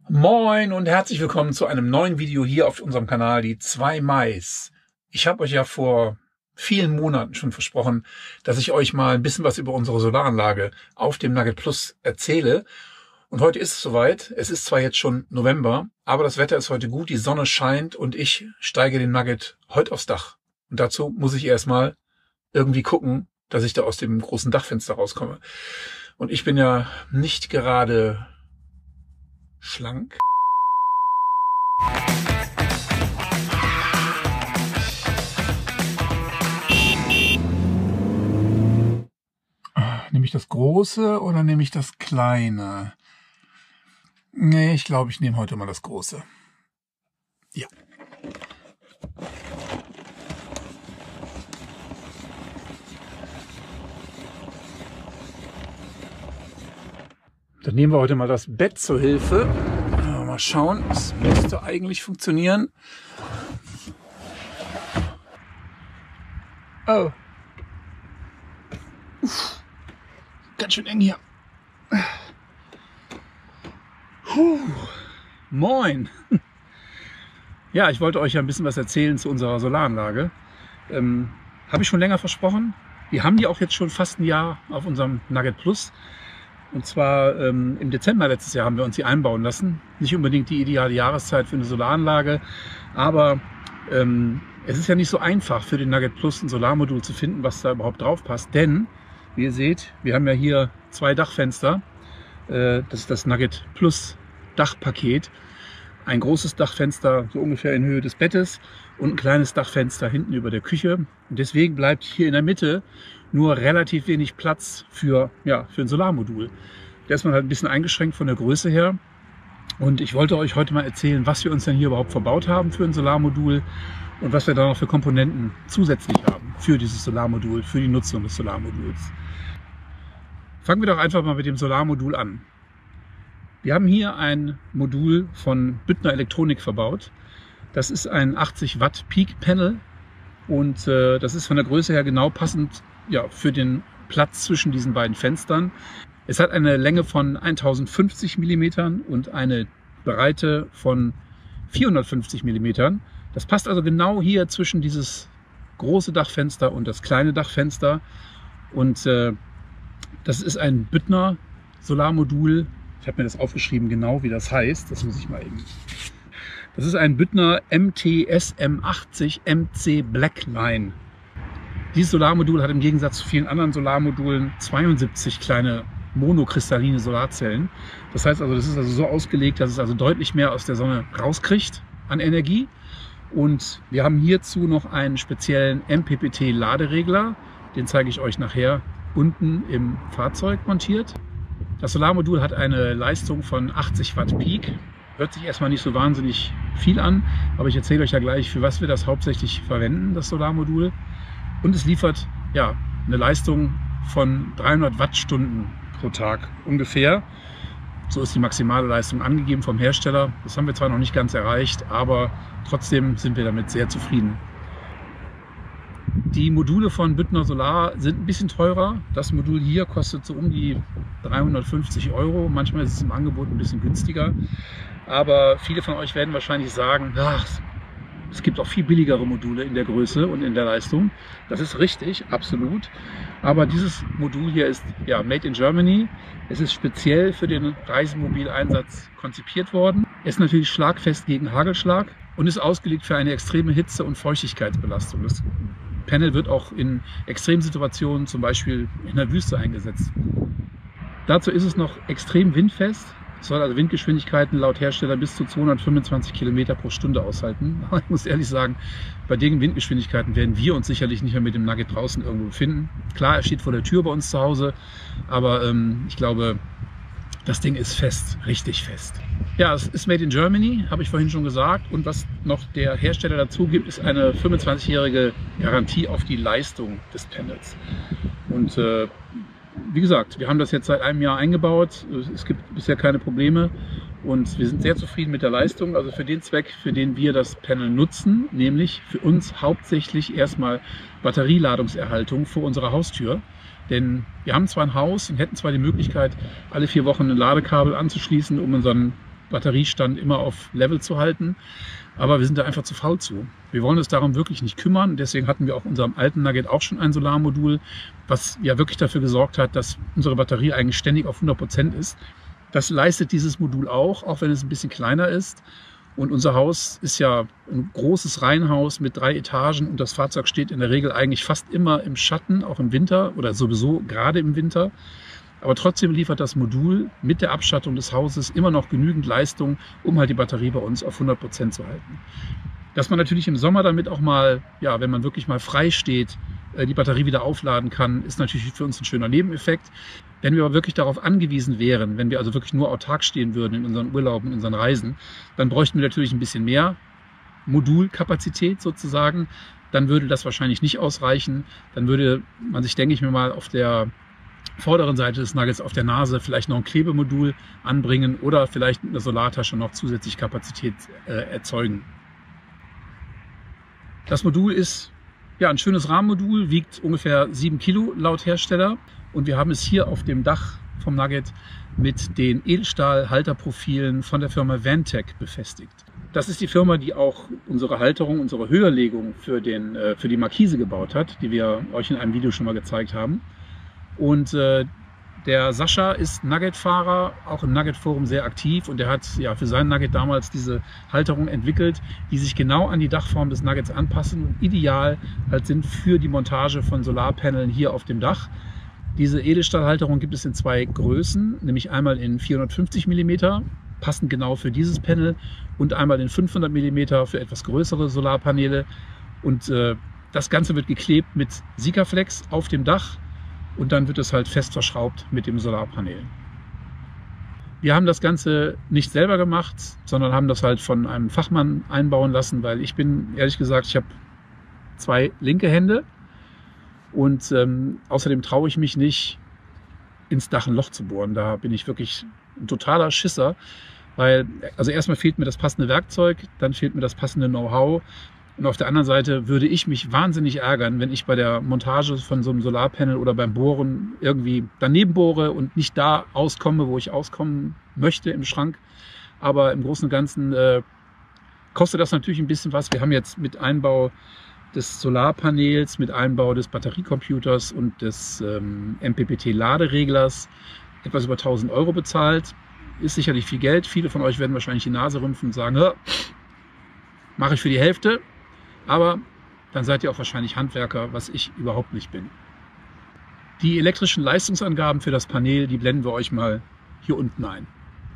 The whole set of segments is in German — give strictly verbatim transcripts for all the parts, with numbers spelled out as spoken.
Moin und herzlich willkommen zu einem neuen Video hier auf unserem Kanal, die zwei Mais. Ich habe euch ja vor vielen Monaten schon versprochen, dass ich euch mal ein bisschen was über unsere Solaranlage auf dem Nugget Plus erzähle. Und heute ist es soweit. Es ist zwar jetzt schon November, aber das Wetter ist heute gut, die Sonne scheint und ich steige den Nugget heute aufs Dach. Und dazu muss ich erstmal irgendwie gucken, dass ich da aus dem großen Dachfenster rauskomme. Und ich bin ja nicht gerade schlank. Nehme ich das große oder nehme ich das kleine? Nee, ich glaube, ich nehme heute mal das große. Ja. Dann nehmen wir heute mal das Bett zur Hilfe. Mal schauen, es müsste eigentlich funktionieren. Oh. Uff. Ganz schön eng hier. Puh. Moin. Ja, ich wollte euch ja ein bisschen was erzählen zu unserer Solaranlage. Ähm, habe ich schon länger versprochen. Wir haben die auch jetzt schon fast ein Jahr auf unserem Nugget Plus. Und zwar ähm, im Dezember letztes Jahr haben wir uns die einbauen lassen. Nicht unbedingt die ideale Jahreszeit für eine Solaranlage, aber ähm, es ist ja nicht so einfach für den Nugget Plus ein Solarmodul zu finden, was da überhaupt drauf passt. Denn, wie ihr seht, wir haben ja hier zwei Dachfenster. Äh, das ist das Nugget Plus Dachpaket. Ein großes Dachfenster so ungefähr in Höhe des Bettes und ein kleines Dachfenster hinten über der Küche. Und deswegen bleibt hier in der Mitte nur relativ wenig Platz für, ja, für ein Solarmodul. Da ist man halt ein bisschen eingeschränkt von der Größe her. Und ich wollte euch heute mal erzählen, was wir uns denn hier überhaupt verbaut haben für ein Solarmodul und was wir da noch für Komponenten zusätzlich haben für dieses Solarmodul, für die Nutzung des Solarmoduls. Fangen wir doch einfach mal mit dem Solarmodul an. Wir haben hier ein Modul von Büttner Elektronik verbaut. Das ist ein achtzig Watt Peak Panel und äh, das ist von der Größe her genau passend, ja, für den Platz zwischen diesen beiden Fenstern. Es hat eine Länge von tausendfünfzig Millimeter und eine Breite von vierhundertfünfzig Millimeter. Das passt also genau hier zwischen dieses große Dachfenster und das kleine Dachfenster. Und äh, das ist ein Büttner Solarmodul. Ich habe mir das aufgeschrieben, genau wie das heißt. Das muss ich mal eben. Das ist ein Büttner M T S M achtzig M C Blackline. Dieses Solarmodul hat im Gegensatz zu vielen anderen Solarmodulen zweiundsiebzig kleine monokristalline Solarzellen. Das heißt also, das ist also so ausgelegt, dass es also deutlich mehr aus der Sonne rauskriegt an Energie. Und wir haben hierzu noch einen speziellen M P P T-Laderegler. Den zeige ich euch nachher unten im Fahrzeug montiert. Das Solarmodul hat eine Leistung von achtzig Watt Peak. Hört sich erstmal nicht so wahnsinnig viel an, aber ich erzähle euch ja gleich, für was wir das hauptsächlich verwenden, das Solarmodul. Und es liefert ja eine Leistung von dreihundert Wattstunden pro Tag ungefähr. So ist die maximale Leistung angegeben vom Hersteller. Das haben wir zwar noch nicht ganz erreicht, aber trotzdem sind wir damit sehr zufrieden. Die Module von Büttner Solar sind ein bisschen teurer. Das Modul hier kostet so um die dreihundertfünfzig Euro. Manchmal ist es im Angebot ein bisschen günstiger. Aber viele von euch werden wahrscheinlich sagen, ach, es gibt auch viel billigere Module in der Größe und in der Leistung. Das ist richtig, absolut. Aber dieses Modul hier ist ja made in Germany. Es ist speziell für den Reisemobileinsatz konzipiert worden. Es ist natürlich schlagfest gegen Hagelschlag und ist ausgelegt für eine extreme Hitze- und Feuchtigkeitsbelastung. Das Panel wird auch in Extremsituationen, zum Beispiel in der Wüste, eingesetzt. Dazu ist es noch extrem windfest. Es soll also Windgeschwindigkeiten laut Hersteller bis zu zweihundertfünfundzwanzig Kilometer pro Stunde aushalten. Aber ich muss ehrlich sagen, bei den Windgeschwindigkeiten werden wir uns sicherlich nicht mehr mit dem Nugget draußen irgendwo befinden. Klar, er steht vor der Tür bei uns zu Hause, aber ähm, ich glaube, das Ding ist fest, richtig fest. Ja, es ist made in Germany, habe ich vorhin schon gesagt. Und was noch der Hersteller dazu gibt, ist eine fünfundzwanzigjährige Garantie auf die Leistung des Panels. Und äh, wie gesagt, wir haben das jetzt seit einem Jahr eingebaut. Es gibt bisher keine Probleme und wir sind sehr zufrieden mit der Leistung. Also für den Zweck, für den wir das Panel nutzen, nämlich für uns hauptsächlich erstmal Batterieladungserhaltung vor unserer Haustür. Denn wir haben zwar ein Haus und hätten zwar die Möglichkeit, alle vier Wochen ein Ladekabel anzuschließen, um unseren Batteriestand immer auf Level zu halten. Aber wir sind da einfach zu faul zu. Wir wollen uns darum wirklich nicht kümmern. Deswegen hatten wir auch in unserem alten Nugget auch schon ein Solarmodul, was ja wirklich dafür gesorgt hat, dass unsere Batterie eigentlich ständig auf hundert Prozent ist. Das leistet dieses Modul auch, auch wenn es ein bisschen kleiner ist. Und unser Haus ist ja ein großes Reihenhaus mit drei Etagen und das Fahrzeug steht in der Regel eigentlich fast immer im Schatten, auch im Winter oder sowieso gerade im Winter. Aber trotzdem liefert das Modul mit der Abschattung des Hauses immer noch genügend Leistung, um halt die Batterie bei uns auf hundert Prozent zu halten. Dass man natürlich im Sommer damit auch mal, ja, wenn man wirklich mal frei steht, die Batterie wieder aufladen kann, ist natürlich für uns ein schöner Nebeneffekt. Wenn wir aber wirklich darauf angewiesen wären, wenn wir also wirklich nur autark stehen würden in unseren Urlauben, in unseren Reisen, dann bräuchten wir natürlich ein bisschen mehr Modulkapazität sozusagen. Dann würde das wahrscheinlich nicht ausreichen. Dann würde man sich, denke ich mir mal, auf der vorderen Seite des Nuggets auf der Nase vielleicht noch ein Klebemodul anbringen oder vielleicht mit einer Solartasche noch zusätzlich Kapazität äh, erzeugen. Das Modul ist ja ein schönes Rahmenmodul, wiegt ungefähr sieben Kilo laut Hersteller und wir haben es hier auf dem Dach vom Nugget mit den Edelstahl-Halterprofilen von der Firma Vantec befestigt. Das ist die Firma, die auch unsere Halterung, unsere Höherlegung für, den, äh, für die Markise gebaut hat, die wir euch in einem Video schon mal gezeigt haben. Und äh, der Sascha ist Nugget-Fahrer, auch im Nugget-Forum sehr aktiv und der hat ja für seinen Nugget damals diese Halterung entwickelt, die sich genau an die Dachform des Nuggets anpassen und ideal halt sind für die Montage von Solarpanelen hier auf dem Dach. Diese Edelstahlhalterung gibt es in zwei Größen, nämlich einmal in vierhundertfünfzig Millimeter, passend genau für dieses Panel, und einmal in fünfhundert Millimeter für etwas größere Solarpaneele. Und äh, das Ganze wird geklebt mit Sikaflex auf dem Dach. Und dann wird es halt fest verschraubt mit dem Solarpanel. Wir haben das Ganze nicht selber gemacht, sondern haben das halt von einem Fachmann einbauen lassen, weil ich bin, ehrlich gesagt, ich habe zwei linke Hände und ähm, außerdem traue ich mich nicht, ins Dach ein Loch zu bohren. Da bin ich wirklich ein totaler Schisser, weil also erstmal fehlt mir das passende Werkzeug, dann fehlt mir das passende Know-how. Und auf der anderen Seite würde ich mich wahnsinnig ärgern, wenn ich bei der Montage von so einem Solarpanel oder beim Bohren irgendwie daneben bohre und nicht da auskomme, wo ich auskommen möchte im Schrank. Aber im Großen und Ganzen äh, kostet das natürlich ein bisschen was. Wir haben jetzt mit Einbau des Solarpanels, mit Einbau des Batteriecomputers und des ähm, M P P T-Ladereglers etwas über tausend Euro bezahlt. Ist sicherlich viel Geld. Viele von euch werden wahrscheinlich die Nase rümpfen und sagen, mache ich für die Hälfte. Aber dann seid ihr auch wahrscheinlich Handwerker, was ich überhaupt nicht bin. Die elektrischen Leistungsangaben für das Panel, die blenden wir euch mal hier unten ein.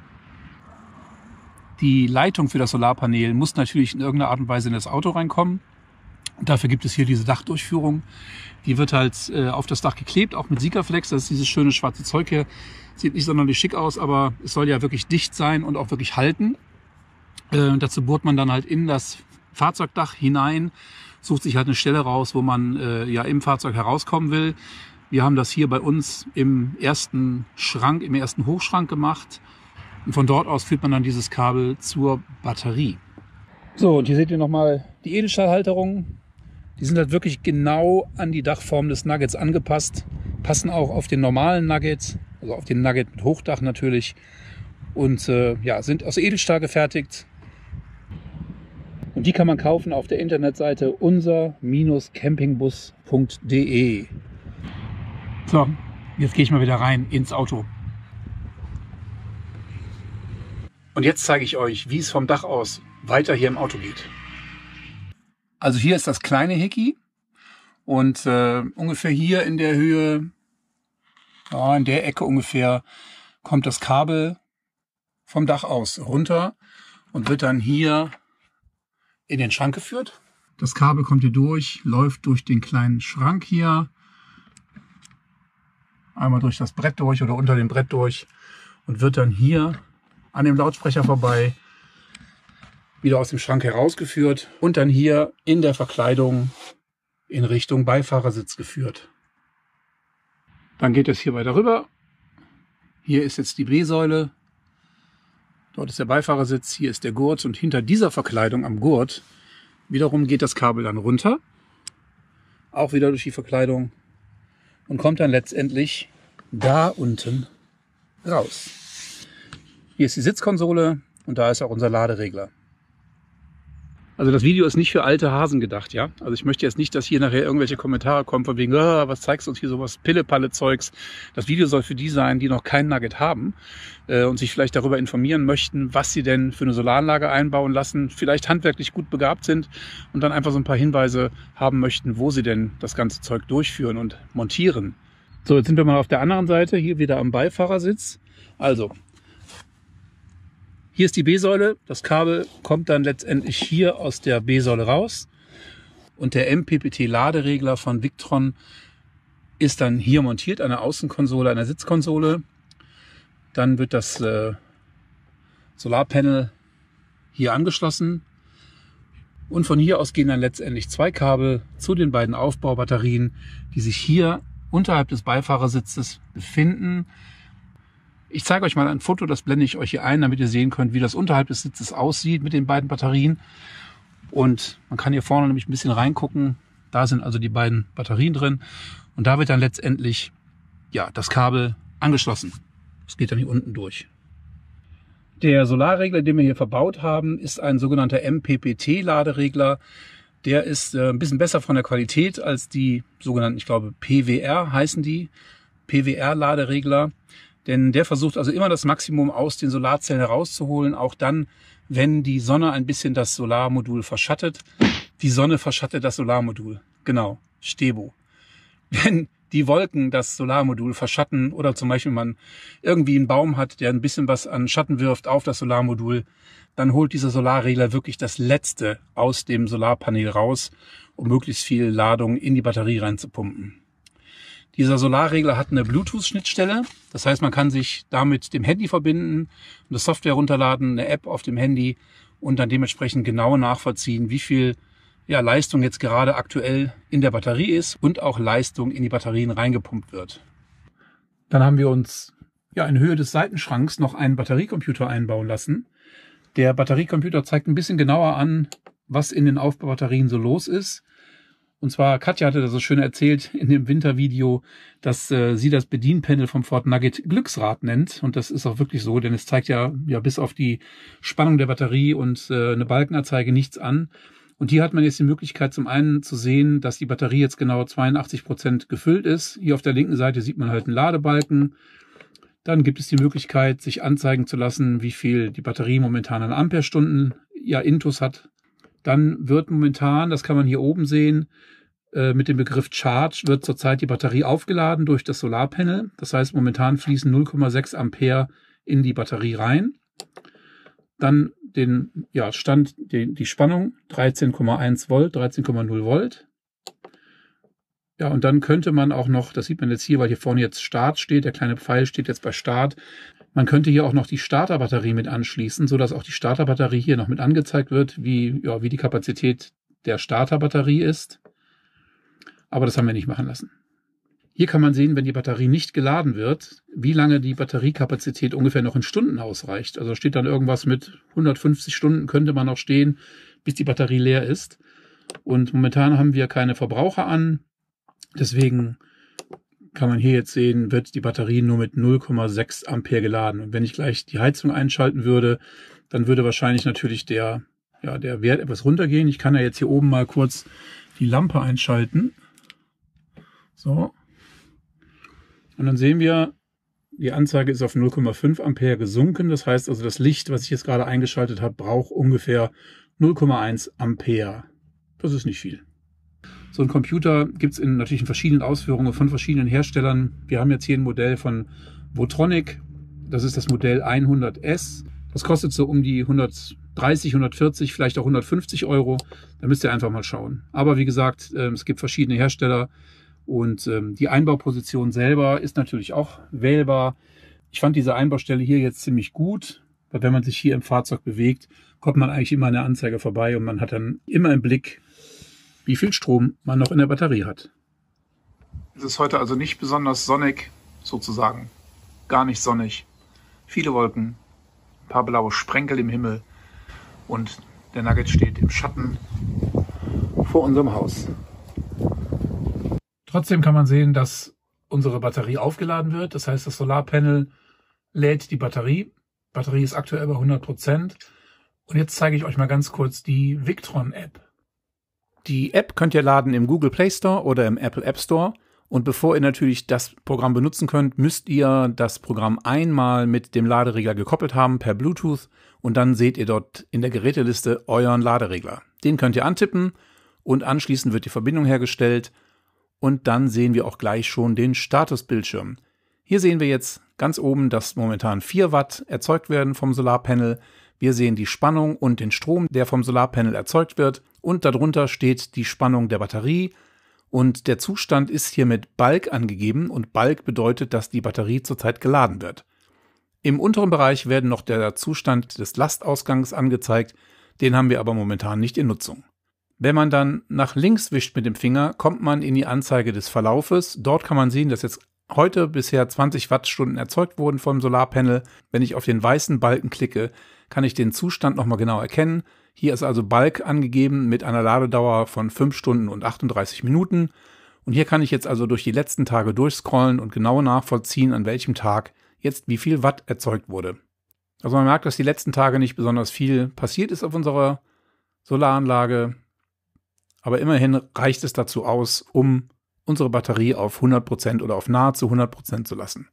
Die Leitung für das Solarpanel muss natürlich in irgendeiner Art und Weise in das Auto reinkommen. Und dafür gibt es hier diese Dachdurchführung. Die wird halt äh, auf das Dach geklebt, auch mit Sikaflex. Das ist dieses schöne schwarze Zeug hier. Sieht nicht sonderlich schick aus, aber es soll ja wirklich dicht sein und auch wirklich halten. Äh, dazu bohrt man dann halt in das Fahrzeugdach hinein, sucht sich halt eine Stelle raus, wo man äh, ja im Fahrzeug herauskommen will. Wir haben das hier bei uns im ersten Schrank, im ersten Hochschrank gemacht. Und von dort aus führt man dann dieses Kabel zur Batterie. So, und hier seht ihr nochmal die Edelstahlhalterungen. Die sind halt wirklich genau an die Dachform des Nuggets angepasst. Passen auch auf den normalen Nugget, also auf den Nugget mit Hochdach natürlich. Und äh, ja, sind aus Edelstahl gefertigt. Und die kann man kaufen auf der Internetseite unser Campingbus punkt de. So, jetzt gehe ich mal wieder rein ins Auto. Und jetzt zeige ich euch, wie es vom Dach aus weiter hier im Auto geht. Also hier ist das kleine Hickey und äh, ungefähr hier in der Höhe, ja, in der Ecke ungefähr, kommt das Kabel vom Dach aus runter und wird dann hier in den Schrank geführt. Das Kabel kommt hier durch, läuft durch den kleinen Schrank hier, einmal durch das Brett durch oder unter dem Brett durch und wird dann hier an dem Lautsprecher vorbei wieder aus dem Schrank herausgeführt und dann hier in der Verkleidung in Richtung Beifahrersitz geführt. Dann geht es hier weiter rüber. Hier ist jetzt die B-Säule. Dort ist der Beifahrersitz, hier ist der Gurt und hinter dieser Verkleidung am Gurt wiederum geht das Kabel dann runter, auch wieder durch die Verkleidung und kommt dann letztendlich da unten raus. Hier ist die Sitzkonsole, Und da ist auch unser Laderegler. Also das Video ist nicht für alte Hasen gedacht, ja. Also ich möchte jetzt nicht, dass hier nachher irgendwelche Kommentare kommen von wegen, oh, was zeigst du uns hier sowas Pille-Palle-Zeugs. Das Video soll für die sein, die noch kein Nugget haben äh, und sich vielleicht darüber informieren möchten, was sie denn für eine Solaranlage einbauen lassen, vielleicht handwerklich gut begabt sind und dann einfach so ein paar Hinweise haben möchten, wo sie denn das ganze Zeug durchführen und montieren. So, jetzt sind wir mal auf der anderen Seite, hier wieder am Beifahrersitz. Also, hier ist die B-Säule, das Kabel kommt dann letztendlich hier aus der B-Säule raus und der M P P T-Laderegler von Victron ist dann hier montiert an der Außenkonsole, an der Sitzkonsole. Dann wird das äh, Solarpanel hier angeschlossen und von hier aus gehen dann letztendlich zwei Kabel zu den beiden Aufbaubatterien, die sich hier unterhalb des Beifahrersitzes befinden. Ich zeige euch mal ein Foto, das blende ich euch hier ein, damit ihr sehen könnt, wie das unterhalb des Sitzes aussieht mit den beiden Batterien. Und man kann hier vorne nämlich ein bisschen reingucken. Da sind also die beiden Batterien drin. Und da wird dann letztendlich ja, das Kabel angeschlossen. Das geht dann hier unten durch. Der Solarregler, den wir hier verbaut haben, ist ein sogenannter M P P T-Laderegler. Der ist äh, ein bisschen besser von der Qualität als die sogenannten, ich glaube P W R heißen die, P W R-Laderegler. Denn der versucht also immer das Maximum aus den Solarzellen herauszuholen, auch dann, wenn die Sonne ein bisschen das Solarmodul verschattet. Die Sonne verschattet das Solarmodul. Genau, Stebo. Wenn die Wolken das Solarmodul verschatten oder zum Beispiel man irgendwie einen Baum hat, der ein bisschen was an Schatten wirft auf das Solarmodul, dann holt dieser Solarregler wirklich das Letzte aus dem Solarpanel raus, um möglichst viel Ladung in die Batterie reinzupumpen. Dieser Solarregler hat eine Bluetooth-Schnittstelle, das heißt, man kann sich damit dem Handy verbinden, eine Software runterladen, eine App auf dem Handy und dann dementsprechend genau nachvollziehen, wie viel ja, Leistung jetzt gerade aktuell in der Batterie ist und auch Leistung in die Batterien reingepumpt wird. Dann haben wir uns ja in Höhe des Seitenschranks noch einen Batteriecomputer einbauen lassen. Der Batteriecomputer zeigt ein bisschen genauer an, was in den Aufbaubatterien so los ist. Und zwar, Katja hatte das so schön erzählt in dem Wintervideo, dass äh, sie das Bedienpanel vom Ford Nugget Glücksrad nennt. Und das ist auch wirklich so, denn es zeigt ja, ja bis auf die Spannung der Batterie und äh, eine Balkenanzeige nichts an. Und hier hat man jetzt die Möglichkeit zum einen zu sehen, dass die Batterie jetzt genau zweiundachtzig Prozent gefüllt ist. Hier auf der linken Seite sieht man halt einen Ladebalken. Dann gibt es die Möglichkeit, sich anzeigen zu lassen, wie viel die Batterie momentan an Amperestunden ja Intus hat. Dann wird momentan, das kann man hier oben sehen, äh, mit dem Begriff Charge wird zurzeit die Batterie aufgeladen durch das Solarpanel. Das heißt, momentan fließen null Komma sechs Ampere in die Batterie rein. Dann den ja, Stand, den, die Spannung dreizehn Komma eins Volt, dreizehn Komma null Volt. Ja, und dann könnte man auch noch, das sieht man jetzt hier, weil hier vorne jetzt Start steht, der kleine Pfeil steht jetzt bei Start. Man könnte hier auch noch die Starterbatterie mit anschließen, sodass auch die Starterbatterie hier noch mit angezeigt wird, wie, ja, wie die Kapazität der Starterbatterie ist. Aber das haben wir nicht machen lassen. Hier kann man sehen, wenn die Batterie nicht geladen wird, wie lange die Batteriekapazität ungefähr noch in Stunden ausreicht. Also steht dann irgendwas mit hundertfünfzig Stunden könnte man noch stehen, bis die Batterie leer ist. Und momentan haben wir keine Verbraucher an. Deswegen kann man hier jetzt sehen, wird die Batterie nur mit null Komma sechs Ampere geladen. Und wenn ich gleich die Heizung einschalten würde, dann würde wahrscheinlich natürlich der, ja, der Wert etwas runtergehen. Ich kann ja jetzt hier oben mal kurz die Lampe einschalten. So. Und dann sehen wir, die Anzeige ist auf null Komma fünf Ampere gesunken. Das heißt also, das Licht, was ich jetzt gerade eingeschaltet habe, braucht ungefähr null Komma eins Ampere. Das ist nicht viel. So ein Computer gibt es in natürlich in verschiedenen Ausführungen von verschiedenen Herstellern. Wir haben jetzt hier ein Modell von Votronic. Das ist das Modell hundert S. Das kostet so um die hundertdreißig, hundertvierzig, vielleicht auch hundertfünfzig Euro. Da müsst ihr einfach mal schauen. Aber wie gesagt, es gibt verschiedene Hersteller. Und ähm, die Einbauposition selber ist natürlich auch wählbar. Ich fand diese Einbaustelle hier jetzt ziemlich gut, weil wenn man sich hier im Fahrzeug bewegt, kommt man eigentlich immer an der Anzeige vorbei und man hat dann immer im Blick, wie viel Strom man noch in der Batterie hat. Es ist heute also nicht besonders sonnig, sozusagen. Gar nicht sonnig. Viele Wolken, ein paar blaue Sprenkel im Himmel und der Nugget steht im Schatten vor unserem Haus. Trotzdem kann man sehen, dass unsere Batterie aufgeladen wird. Das heißt, das Solarpanel lädt die Batterie. Batterie ist aktuell bei hundert Prozent. Und jetzt zeige ich euch mal ganz kurz die Victron-App. Die App könnt ihr laden im Google Play Store oder im Apple App Store. Und bevor ihr natürlich das Programm benutzen könnt, müsst ihr das Programm einmal mit dem Laderegler gekoppelt haben per Bluetooth. Und dann seht ihr dort in der Geräteliste euren Laderegler. Den könnt ihr antippen und anschließend wird die Verbindung hergestellt. Und dann sehen wir auch gleich schon den Statusbildschirm. Hier sehen wir jetzt ganz oben, dass momentan vier Watt erzeugt werden vom Solarpanel. Wir sehen die Spannung und den Strom, der vom Solarpanel erzeugt wird. Und darunter steht die Spannung der Batterie. Und der Zustand ist hier mit Bulk angegeben. Und Bulk bedeutet, dass die Batterie zurzeit geladen wird. Im unteren Bereich werden noch der Zustand des Lastausgangs angezeigt. Den haben wir aber momentan nicht in Nutzung. Wenn man dann nach links wischt mit dem Finger, kommt man in die Anzeige des Verlaufes. Dort kann man sehen, dass jetzt heute bisher zwanzig Wattstunden erzeugt wurden vom Solarpanel. Wenn ich auf den weißen Balken klicke, kann ich den Zustand nochmal genau erkennen. Hier ist also Bulk angegeben mit einer Ladedauer von fünf Stunden und achtunddreißig Minuten. Und hier kann ich jetzt also durch die letzten Tage durchscrollen und genau nachvollziehen, an welchem Tag jetzt wie viel Watt erzeugt wurde. Also man merkt, dass die letzten Tage nicht besonders viel passiert ist auf unserer Solaranlage. Aber immerhin reicht es dazu aus, um unsere Batterie auf hundert Prozent oder auf nahezu hundert Prozent zu lassen.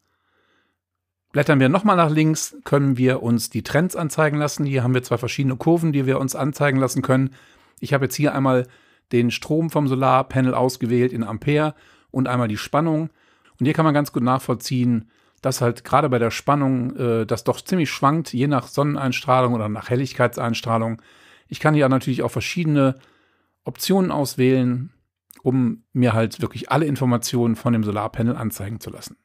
Blättern wir nochmal nach links, können wir uns die Trends anzeigen lassen. Hier haben wir zwei verschiedene Kurven, die wir uns anzeigen lassen können. Ich habe jetzt hier einmal den Strom vom Solarpanel ausgewählt in Ampere und einmal die Spannung. Und hier kann man ganz gut nachvollziehen, dass halt gerade bei der Spannung äh, das doch ziemlich schwankt, je nach Sonneneinstrahlung oder nach Helligkeitseinstrahlung. Ich kann hier natürlich auch verschiedene Optionen auswählen, um mir halt wirklich alle Informationen von dem Solarpanel anzeigen zu lassen.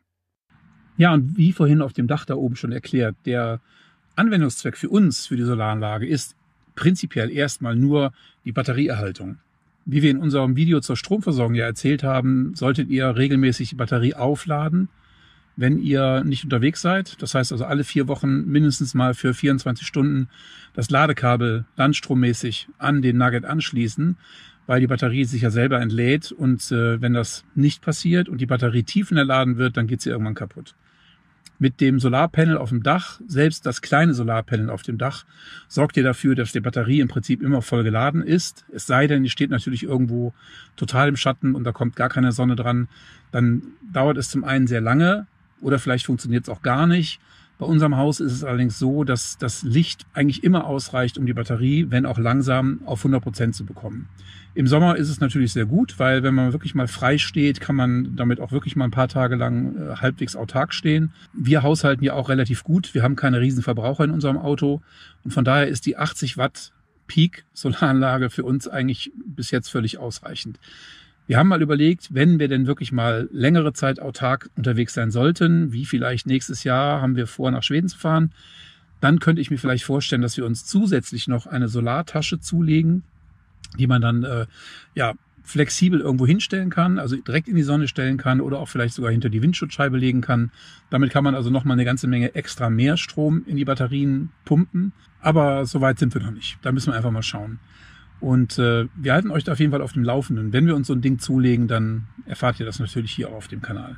Ja, und wie vorhin auf dem Dach da oben schon erklärt, der Anwendungszweck für uns, für die Solaranlage, ist prinzipiell erstmal nur die Batterieerhaltung. Wie wir in unserem Video zur Stromversorgung ja erzählt haben, solltet ihr regelmäßig die Batterie aufladen, wenn ihr nicht unterwegs seid. Das heißt also alle vier Wochen mindestens mal für vierundzwanzig Stunden das Ladekabel landstrommäßig an den Nugget anschließen, weil die Batterie sich ja selber entlädt und äh, wenn das nicht passiert und die Batterie tiefenentladen wird, dann geht sie irgendwann kaputt. Mit dem Solarpanel auf dem Dach, selbst das kleine Solarpanel auf dem Dach, sorgt ihr dafür, dass die Batterie im Prinzip immer voll geladen ist. Es sei denn, die steht natürlich irgendwo total im Schatten und da kommt gar keine Sonne dran. Dann dauert es zum einen sehr lange oder vielleicht funktioniert es auch gar nicht. Bei unserem Haus ist es allerdings so, dass das Licht eigentlich immer ausreicht, um die Batterie, wenn auch langsam, auf hundert Prozent zu bekommen. Im Sommer ist es natürlich sehr gut, weil wenn man wirklich mal frei steht, kann man damit auch wirklich mal ein paar Tage lang äh, halbwegs autark stehen. Wir haushalten ja auch relativ gut. Wir haben keine riesen Verbraucher in unserem Auto. Und von daher ist die achtzig Watt Peak Solaranlage für uns eigentlich bis jetzt völlig ausreichend. Wir haben mal überlegt, wenn wir denn wirklich mal längere Zeit autark unterwegs sein sollten, wie vielleicht nächstes Jahr haben wir vor, nach Schweden zu fahren, dann könnte ich mir vielleicht vorstellen, dass wir uns zusätzlich noch eine Solartasche zulegen, die man dann äh, ja flexibel irgendwo hinstellen kann, also direkt in die Sonne stellen kann oder auch vielleicht sogar hinter die Windschutzscheibe legen kann. Damit kann man also nochmal eine ganze Menge extra mehr Strom in die Batterien pumpen. Aber so weit sind wir noch nicht. Da müssen wir einfach mal schauen. Und äh, wir halten euch da auf jeden Fall auf dem Laufenden. Wenn wir uns so ein Ding zulegen, dann erfahrt ihr das natürlich hier auch auf dem Kanal.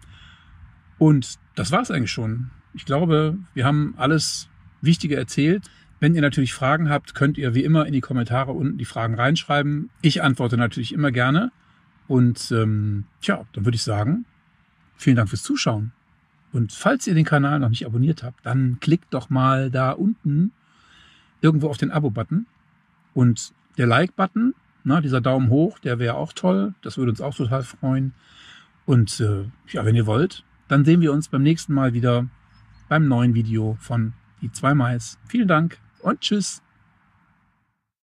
Und das war's eigentlich schon. Ich glaube, wir haben alles Wichtige erzählt. Wenn ihr natürlich Fragen habt, könnt ihr wie immer in die Kommentare unten die Fragen reinschreiben. Ich antworte natürlich immer gerne. Und ähm, tja, dann würde ich sagen, vielen Dank fürs Zuschauen. Und falls ihr den Kanal noch nicht abonniert habt, dann klickt doch mal da unten irgendwo auf den Abo-Button. Und der Like-Button, na, dieser Daumen hoch, der wäre auch toll. Das würde uns auch total freuen. Und äh, ja, wenn ihr wollt, dann sehen wir uns beim nächsten Mal wieder beim neuen Video von Die zwei Mais. Vielen Dank und tschüss.